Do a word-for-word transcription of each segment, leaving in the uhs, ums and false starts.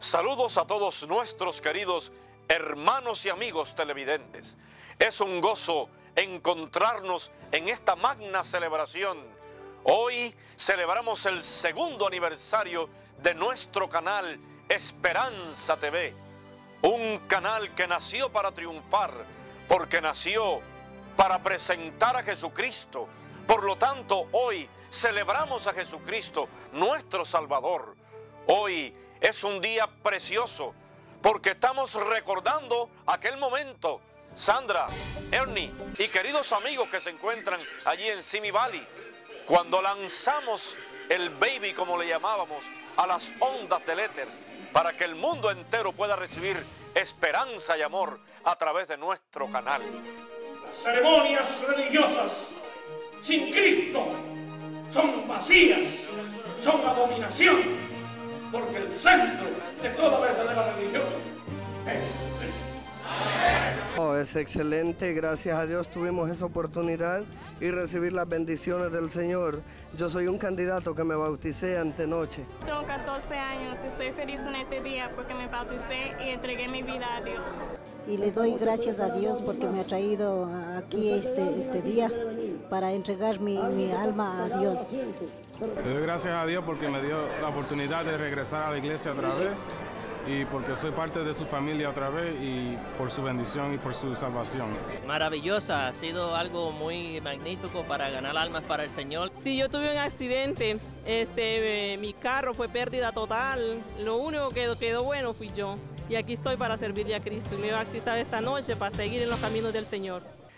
Saludos a todos nuestros queridos hermanos y amigos televidentes. Es un gozo encontrarnos en esta magna celebración. Hoy celebramos el segundo aniversario de nuestro canal Esperanza T V, un canal que nació para triunfar, porque nació para presentar a Jesucristo. Por lo tanto, hoy celebramos a Jesucristo, nuestro Salvador. Hoy es un día precioso, porque estamos recordando aquel momento. Sandra, Ernie y queridos amigos que se encuentran allí en Simi Valley, cuando lanzamos el baby, como le llamábamos, a las ondas del éter, para que el mundo entero pueda recibir esperanza y amor a través de nuestro canal. Las ceremonias religiosas sin Cristo son vacías, son abominación, porque el centro de toda verdadera religión es Cristo. Oh, es excelente, gracias a Dios tuvimos esa oportunidad y recibir las bendiciones del Señor. Yo soy un candidato que me bauticé antenoche. Tengo catorce años, estoy feliz en este día porque me bauticé y entregué mi vida a Dios. Y le doy gracias a Dios porque me ha traído aquí este, este día para entregar mi, mi alma a Dios. Le doy gracias a Dios porque me dio la oportunidad de regresar a la iglesia otra vez y porque soy parte de su familia otra vez y por su bendición y por su salvación. Maravillosa, ha sido algo muy magnífico para ganar almas para el Señor. Sí, yo tuve un accidente, este, eh, mi carro fue pérdida total, lo único que quedó bueno fui yo. Y aquí estoy para servirle a Cristo y me he bautizado esta noche para seguir en los caminos del Señor.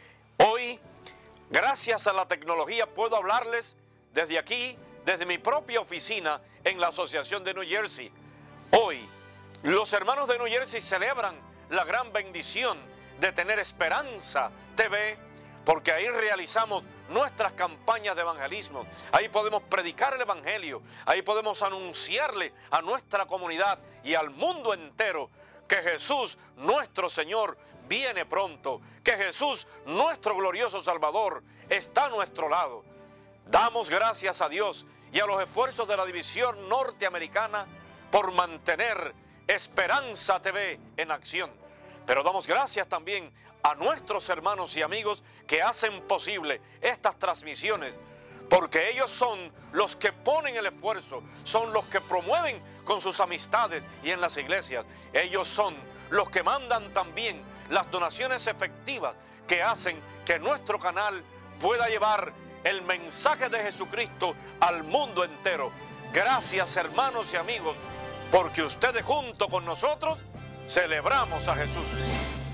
Hoy, gracias a la tecnología, puedo hablarles desde aquí, desde mi propia oficina en la Asociación de New Jersey. Hoy, los hermanos de New Jersey celebran la gran bendición de tener Esperanza T V, porque ahí realizamos nuestras campañas de evangelismo. Ahí podemos predicar el evangelio, ahí podemos anunciarle a nuestra comunidad y al mundo entero que Jesús, nuestro Señor, viene pronto, que Jesús, nuestro glorioso Salvador, está a nuestro lado. Damos gracias a Dios y a los esfuerzos de la división norteamericana por mantener Esperanza T V en acción. Pero damos gracias también a nuestros hermanos y amigos que hacen posible estas transmisiones, porque ellos son los que ponen el esfuerzo, son los que promueven con sus amistades y en las iglesias. Ellos son los que mandan también las donaciones efectivas que hacen que nuestro canal pueda llevar el mensaje de Jesucristo al mundo entero. Gracias, hermanos y amigos, porque ustedes junto con nosotros celebramos a Jesús.